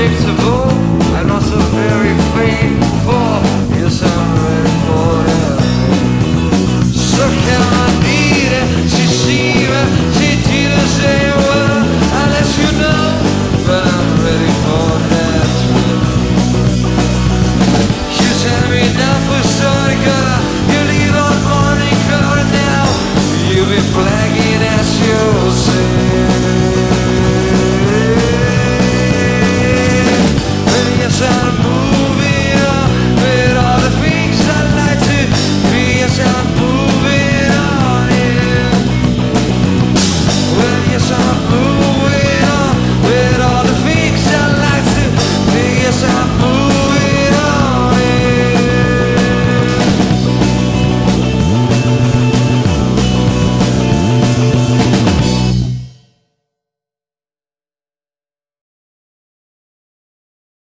unpredictable and also very faithful. Yes, I'm ready for it. So che non dire, si stima, si tira se vuole, unless you know, but I'm ready for that. You tell me now for Storica, you leave on Monica now, you'll be flagging as you'll say. I'm moving on with all the things I like to be. Yes, I'm